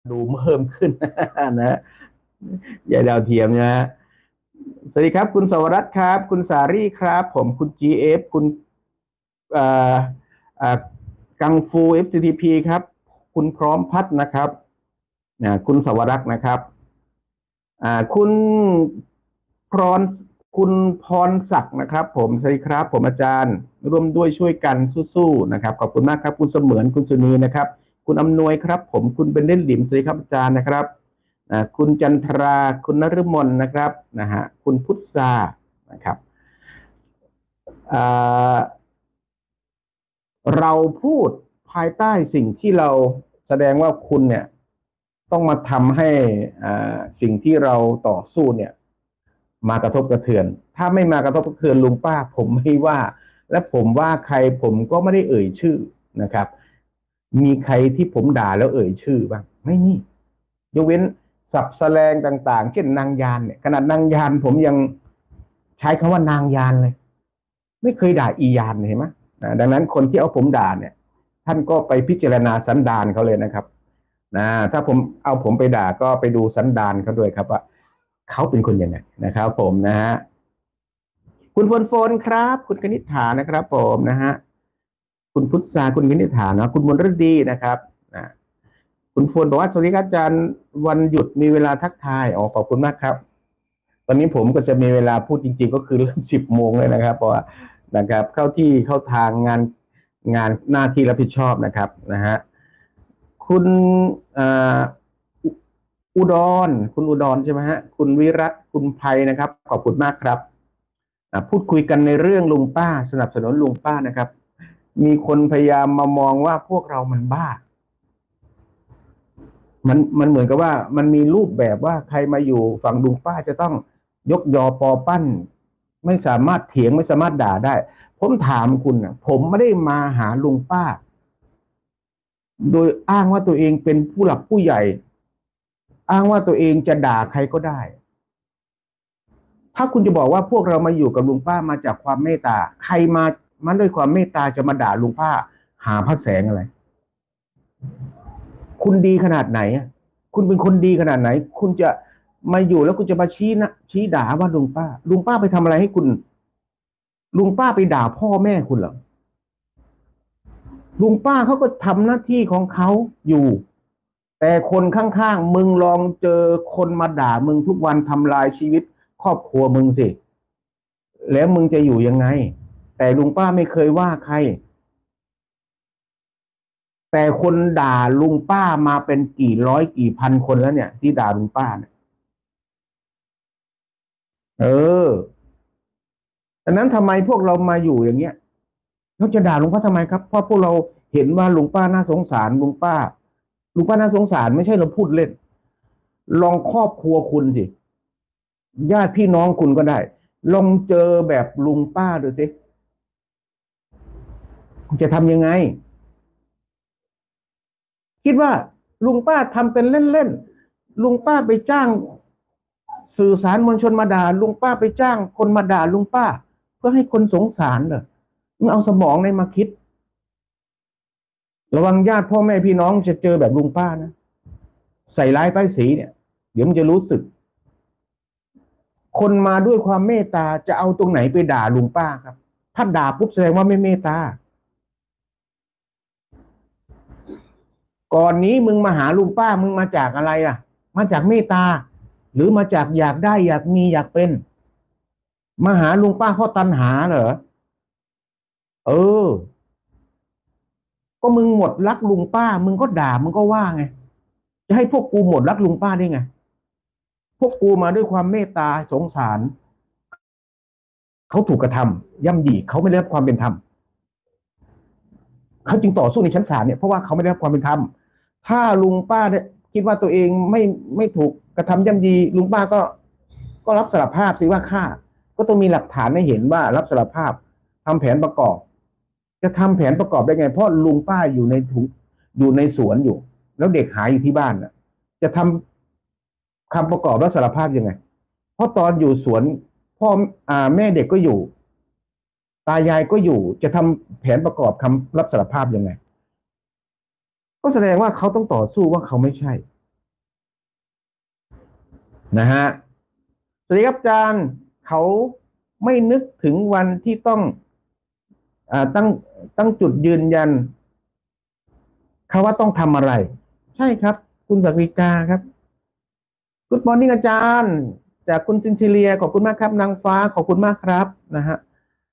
ดูเพิ่มขึ้นนะยายดาวเทียมนะสวัสดีครับคุณสวรัตน์ครับคุณสารี่ครับผมคุณ GF คุณเอ่อกังฟู FCTP ครับคุณพร้อมพัฒน์นะครับคุณสวรักษ์นะครับคุณพรคุณพรศักดิ์นะครับผมสวัสดีครับผมอาจารย์ร่วมด้วยช่วยกันสู้ๆนะครับขอบคุณมากครับคุณเสมือนคุณสุนีนะครับคุณอำนวยครับผมคุณเบนเดนหลิมสวัสดีครับอาจารย์นะครับคุณจันทราคุณนฤมลนะครับนะฮะคุณพุทธานะครับอ่าเราพูดภายใต้สิ่งที่เราแสดงว่าคุณเนี่ยต้องมาทำให้สิ่งที่เราต่อสู้เนี่ยมากระทบกระเทือนถ้าไม่มากระทบกระเทือนลุงป้าผมไม่ว่าและผมว่าใครผมก็ไม่ได้เอ่ยชื่อนะครับมีใครที่ผมด่าแล้วเอ่ยชื่อบ้างไม่มียกเว้นศัพท์แสลงต่างๆเช่นนางยานเนี่ยขนาดนางยานผมยังใช้คำว่านางยานเลยไม่เคยด่าอียานเห็นไหมดังนั้นคนที่เอาผมด่าเนี่ยท่านก็ไปพิจารณาสันดานเขาเลยนะครับถ้าผมเอาผมไปด่าก็ไปดูสันดานเขาด้วยครับว่าเขาเป็นคนยังไงนะครับผมนะฮะคุณโฟนครับคุณกนิษฐานะครับผมนะฮะคุณพุทธาคุณกนิษฐานะคุณมนฤดีนะครับนะคุณโฟนบอกว่าสวัสดีครับอาจารย์วันหยุดมีเวลาทักทายขอบคุณมากครับตอนนี้ผมก็จะมีเวลาพูดจริงๆก็คือเริ่ม10 โมงเลยนะครับเพราะว่านะครับเข้าที่เข้าทางงานหน้าที่รับผิดชอบนะครับนะฮะคุณอุดรคุณอุดรใช่ไหมฮะคุณวิรัตคุณภัยนะครับขอบคุณมากครับพูดคุยกันในเรื่องลุงป้าสนับสนุนลุงป้านะครับมีคนพยายามมามองว่าพวกเรามันบ้ามันเหมือนกับว่ามันมีรูปแบบว่าใครมาอยู่ฝั่งลุงป้าจะต้องยกยอปอปั้นไม่สามารถเถียงไม่สามารถด่าได้ผมถามคุณนะผมไม่ได้มาหาลุงป้าโดยอ้างว่าตัวเองเป็นผู้หลักผู้ใหญ่อ้างว่าตัวเองจะด่าใครก็ได้ ถ้าคุณจะบอกว่าพวกเรามาอยู่กับลุงป้ามาจากความเมตตาใครมาด้วยความเมตตาจะมาด่าลุงป้าหาพระแสงอะไรคุณดีขนาดไหนคุณเป็นคนดีขนาดไหนคุณจะมาอยู่แล้วคุณจะมาชี้ด่าว่าลุงป้าไปทำอะไรให้คุณลุงป้าไปด่าพ่อแม่คุณเหรอลุงป้าเขาก็ทำหน้าที่ของเขาอยู่แต่คนข้างๆมึงลองเจอคนมาด่ามึงทุกวันทำลายชีวิตครอบครัวมึงสิแล้วมึงจะอยู่ยังไงแต่ลุงป้าไม่เคยว่าใครแต่คนด่าลุงป้ามาเป็นกี่ร้อยกี่พันคนแล้วเนี่ยที่ด่าลุงป้าเนี่ยเออดังนั้นทำไมพวกเรามาอยู่อย่างเงี้ยเราจะด่าลุงป้าทำไมครับเพราะพวกเราเห็นว่าลุงป้าน่าสงสารลุงป้าน่าสงสารไม่ใช่เราพูดเล่นลองครอบครัวคุณสิญาติพี่น้องคุณก็ได้ลองเจอแบบลุงป้าดูสิคุณจะทำยังไงคิดว่าลุงป้าทำเป็นเล่นๆลุงป้าไปจ้างสื่อสารมวลชนมาด่าลุงป้าไปจ้างคนมาด่าลุงป้าเพื่อให้คนสงสารเหรอมึงเอาสมองในมาคิดระวังญาติพ่อแม่พี่น้องจะเจอแบบลุงป้านะใส่ร้ายป้ายสีเนี่ยเดี๋ยวมันจะรู้สึกคนมาด้วยความเมตตาจะเอาตรงไหนไปด่าลุงป้าครับถ้าด่าปุ๊บแสดงว่าไม่เมตตาก่อนนี้มึงมาหาลุงป้ามึงมาจากอะไรอ่ะมาจากเมตตาหรือมาจากอยากได้อยากมีอยากเป็นมาหาลุงป้าเพราะตัณหาเหรอเออก็มึงหมดรักลุงป้ามึงก็ด่ามึงก็ว่าไงจะให้พวกกูหมดรักลุงป้าได้ไงพวกกูมาด้วยความเมตตาสงสารเขาถูกกระทำย่ำยีเขาไม่ได้รับความเป็นธรรมเขาจึงต่อสู้ในชั้นศาลเนี่ยเพราะว่าเขาไม่ได้รับความเป็นธรรมถ้าลุงป้าเนี่ยคิดว่าตัวเองไม่ถูกกระทำย่ำยีลุงป้าก็รับสารภาพสิว่าฆ่าก็ต้องมีหลักฐานให้เห็นว่ารับสารภาพทำแผนประกอบจะทำแผนประกอบได้ไงเพราะลุงป้าอยู่ในถุงอยู่ในสวนอยู่แล้วเด็กหายอยู่ที่บ้านน่ะจะทำคำประกอบรับสารภาพยังไงเพราะตอนอยู่สวนพ่อแม่เด็กก็อยู่ตายายก็อยู่จะทำแผนประกอบคำรับสารภาพยังไงก็แสดงว่าเขาต้องต่อสู้ว่าเขาไม่ใช่นะฮะสวัสดีครับอาจารย์เขาไม่นึกถึงวันที่ต้องตั้งจุดยืนยันเขาว่าต้องทำอะไรใช่ครับคุณศักดิกาครับ Good morning อาจารย์จากคุณซินซิเลียขอบคุณมากครับนางฟ้าขอบคุณมากครับนะฮะ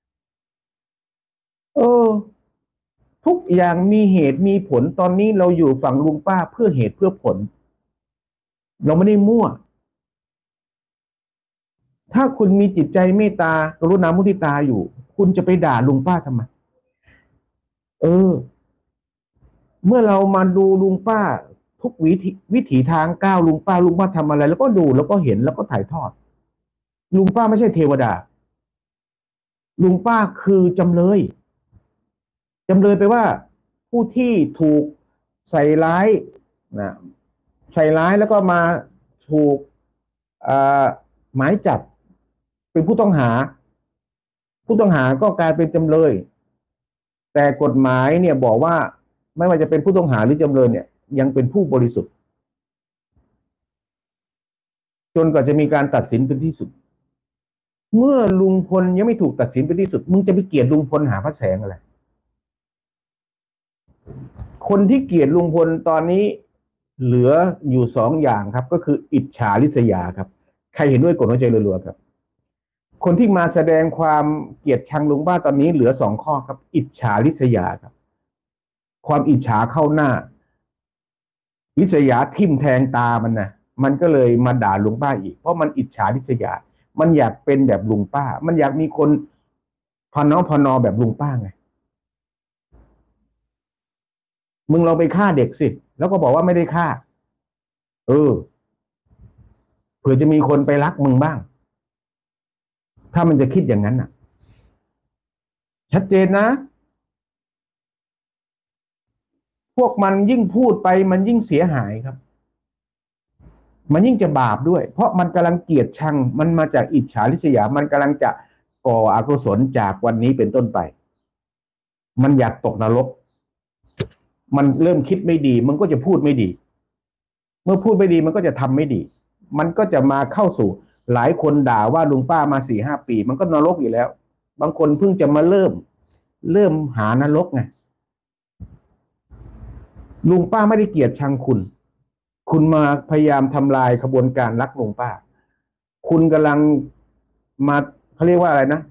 เออทุกอย่างมีเหตุมีผลตอนนี้เราอยู่ฝั่งลุงป้าเพื่อเหตุเพื่อผลเราไม่ได้มั่วถ้าคุณมีจิตใจเมตตากรุณามุทิตาอยู่คุณจะไปด่าลุงป้าทำไมเออเมื่อเรามาดูลุงป้าทุกวิถีทางก้าวลุงป้าทำอะไรแล้วก็ดูแล้วก็เห็นแล้วก็ถ่ายทอดลุงป้าไม่ใช่เทวดาลุงป้าคือจำเลยไปว่าผู้ที่ถูกใส่ร้ายนะใส่ร้ายแล้วก็มาถูกหมายจับเป็นผู้ต้องหาก็กลายเป็นจำเลยแต่กฎหมายเนี่ยบอกว่าไม่ว่าจะเป็นผู้ต้องหาหรือจำเลยเนี่ยยังเป็นผู้บริสุทธิ์จนกว่าจะมีการตัดสินเป็นที่สุดเมื่อลุงพลยังไม่ถูกตัดสินเป็นที่สุดมึงจะไปเกลียดลุงพลหาพระแสงอะไรคนที่เกลียดลุงพลตอนนี้เหลืออยู่สองอย่างครับก็คืออิจฉาริษยาครับใครเห็นด้วยกดหัวใจรัวๆครับคนที่มาแสดงความเกลียดชังลุงป้าตอนนี้เหลือสองข้อครับอิจฉาริษยาครับความอิจฉาเข้าหน้าริษยาทิ่มแทงตามันนะมันก็เลยมาด่าลุงป้าอีกเพราะมันอิจฉาริษยามันอยากเป็นแบบลุงป้ามันอยากมีคนพนอแบบลุงป้าไงมึงลองไปฆ่าเด็กสิแล้วก็บอกว่าไม่ได้ฆ่าเออเผื่อจะมีคนไปรักมึงบ้างถ้ามันจะคิดอย่างนั้นน่ะชัดเจนนะพวกมันยิ่งพูดไปมันยิ่งเสียหายครับมันยิ่งจะบาปด้วยเพราะมันกำลังเกลียดชังมันมาจากอิจฉาริษยามันกำลังจะก่ออกุศลจากวันนี้เป็นต้นไปมันอยากตกนรกมันเริ่มคิดไม่ดีมันก็จะพูดไม่ดีเมื่อพูดไม่ดีมันก็จะทำไม่ดีมันก็จะมาเข้าสู่หลายคนด่าว่าลุงป้ามา4-5 ปีมันก็นรกอยู่แล้วบางคนเพิ่งจะมาเริ่มหานรกไงลุงป้าไม่ได้เกลียดชังคุณมาพยายามทำลายขบวนการรักลุงป้าคุณกำลังมาเขาเรียกว่าอะไรนะ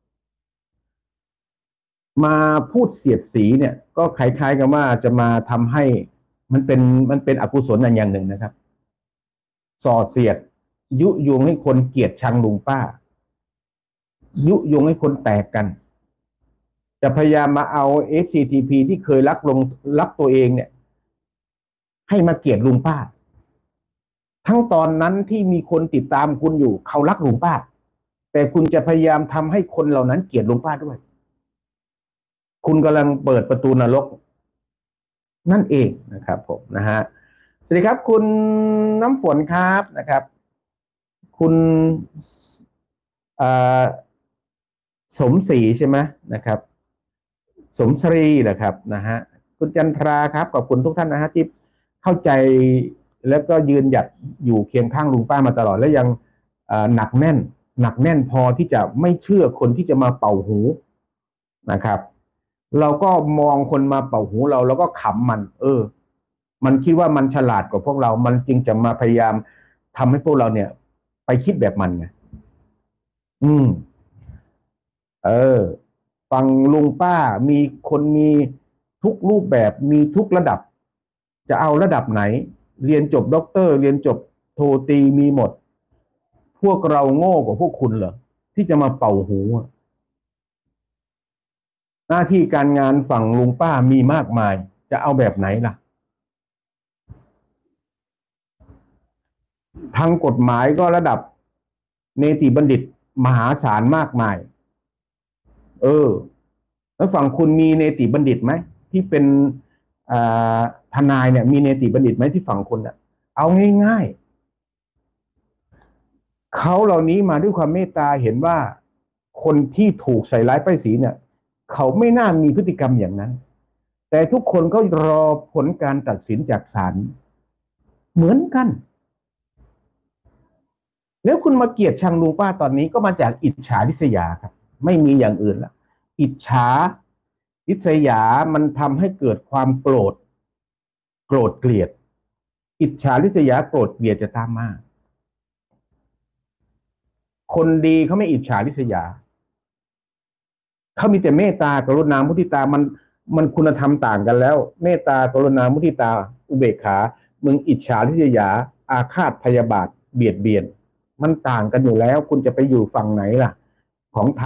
มาพูดเสียดสีเนี่ยก็คล้ายๆกับว่าจะมาทำให้มันเป็นอกุศลอย่างหนึ่งนะครับส่อเสียดยุยงให้คนเกลียดชังลุงป้ายุยงให้คนแตกกันจะพยายามมาเอา FCTP ที่เคยรักตัวเองเนี่ยให้มาเกลียดลุงป้าทั้งตอนนั้นที่มีคนติดตามคุณอยู่เขารักลุงป้าแต่คุณจะพยายามทำให้คนเหล่านั้นเกลียดลุงป้าด้วยคุณกำลังเปิดประตูนรกนั่นเองนะครับผมนะฮะสวัสดีครับคุณน้ำฝนครับนะครับคุณสมศรีใช่ไหมนะครับสมศรีนะครับนะฮะคุณจันทราครับขอบคุณทุกท่านนะฮะที่เข้าใจแล้วก็ยืนหยัดอยู่เคียงข้างลุงป้ามาตลอดและยังหนักแน่นพอที่จะไม่เชื่อคนที่จะมาเป่าหูนะครับเราก็มองคนมาเป่าหูเราก็ขำมันมันคิดว่ามันฉลาดกว่าพวกเรามันจึงจะมาพยายามทำให้พวกเราเนี่ยไปคิดแบบมันไงอืมเออฟังลุงป้ามีคนมีทุกรูปแบบมีทุกระดับจะเอาระดับไหนเรียนจบด็อกเตอร์เรียนจบโทตรีมีหมดพวกเราโง่กว่าพวกคุณเหรอที่จะมาเป่าหูหน้าที่การงานฝั่งลุงป้ามีมากมายจะเอาแบบไหนล่ะทางกฎหมายก็ระดับเนติบัณฑิตมหาศาลมากมายเออแล้วฝั่งคุณมีเนติบัณฑิตไหมที่เป็นทนายเนี่ยมีเนติบัณฑิตไหมที่ฝั่งคุณอ่ะเอาง่ายๆเขาเหล่านี้มาด้วยความเมตตาเห็นว่าคนที่ถูกใส่ร้ายป้ายสีเนี่ยเขาไม่น่ามีพฤติกรรมอย่างนั้นแต่ทุกคนก็รอผลการตัดสินจากศาลเหมือนกันแล้วคุณมาเกลียดชังลุงป้าตอนนี้ก็มาจากอิจฉาริษยาครับไม่มีอย่างอื่นละอิจฉาริษยามันทำให้เกิดความโกรธเกลียดอิจฉาริษยาโกรธเกลียดจะตามมาคนดีเขาไม่อิจฉาริษยาเขามีแต่เมตตากรุณามุทิตามันคุณธรรมต่างกันแล้วเมตตากรุณามุทิตาอุเบกขามึงอิจฉาริษยาอาฆาตพยาบาทเบียดเบียนมันต่างกันอยู่แล้วคุณจะไปอยู่ฝั่งไหนล่ะของ